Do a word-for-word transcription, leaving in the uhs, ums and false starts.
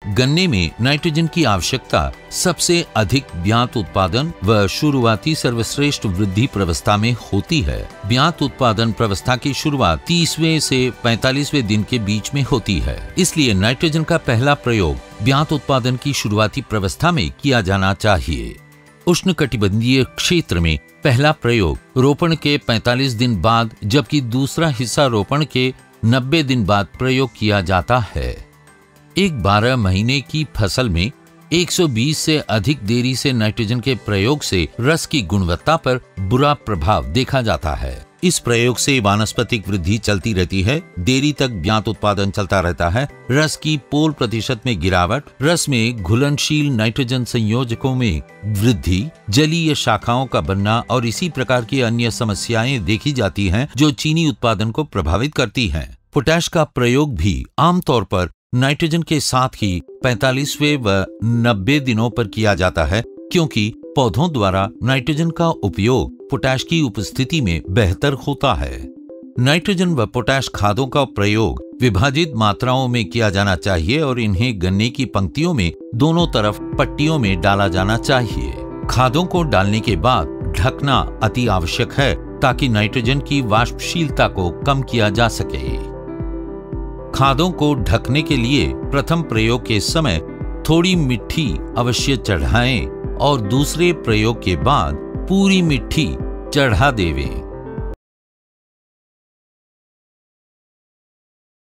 गन्ने में नाइट्रोजन की आवश्यकता सबसे अधिक ब्यात उत्पादन व शुरुआती सर्वश्रेष्ठ वृद्धि प्रवस्था में होती है। ब्यात उत्पादन प्रवस्था की शुरुआत तीसवें से पैंतालीसवें दिन के बीच में होती है। इसलिए नाइट्रोजन का पहला प्रयोग ब्यात उत्पादन की शुरुआती प्रवस्था में किया जाना चाहिए। उष्णकटिबंधीय क्षेत्र में पहला प्रयोग रोपण के पैंतालीस दिन बाद, जबकि दूसरा हिस्सा रोपण के नब्बे दिन बाद प्रयोग किया जाता है। एक बारह महीने की फसल में एक सौ बीस से अधिक देरी से नाइट्रोजन के प्रयोग से रस की गुणवत्ता पर बुरा प्रभाव देखा जाता है। इस प्रयोग से वानस्पतिक वृद्धि चलती रहती है, देरी तक ब्यात उत्पादन चलता रहता है, रस की पोल प्रतिशत में गिरावट, रस में घुलनशील नाइट्रोजन संयोजकों में वृद्धि, जलीय शाखाओं का बनना और इसी प्रकार की अन्य समस्याएं देखी जाती हैं जो चीनी उत्पादन को प्रभावित करती हैं। पोटैश का प्रयोग भी आमतौर पर नाइट्रोजन के साथ ही पैंतालीसवें व नब्बे दिनों पर किया जाता है, क्योंकि पौधों द्वारा नाइट्रोजन का उपयोग पोटैश की उपस्थिति में बेहतर होता है। नाइट्रोजन व पोटैश खादों का प्रयोग विभाजित मात्राओं में किया जाना चाहिए और इन्हें गन्ने की पंक्तियों में दोनों तरफ पट्टियों में डाला जाना चाहिए। खादों को डालने के बाद ढकना अति आवश्यक है ताकि नाइट्रोजन की वाष्पशीलता को कम किया जा सके। खादों को ढकने के लिए प्रथम प्रयोग के समय थोड़ी मिट्टी अवश्य चढ़ाएं और दूसरे प्रयोग के बाद पूरी मिट्टी चढ़ा देवें।